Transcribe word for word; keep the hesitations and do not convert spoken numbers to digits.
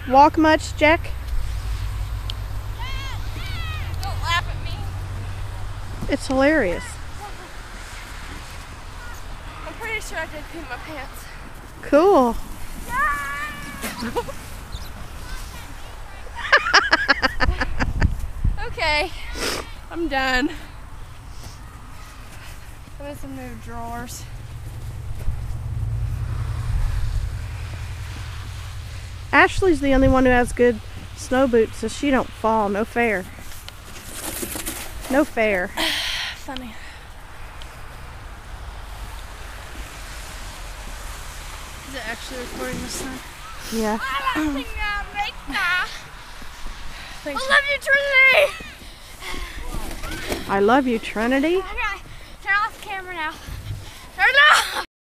walk much, Jack? Don't laugh at me. It's hilarious. I'm pretty sure I did pee my pants. Cool. Okay, I'm done. Put in some new drawers. Ashley's the only one who has good snow boots, so she don't fall. No fair. No fair. Funny. Is it actually recording this time? Yeah. I love you, Trinity! I love you, Trinity. Okay, turn off the camera now.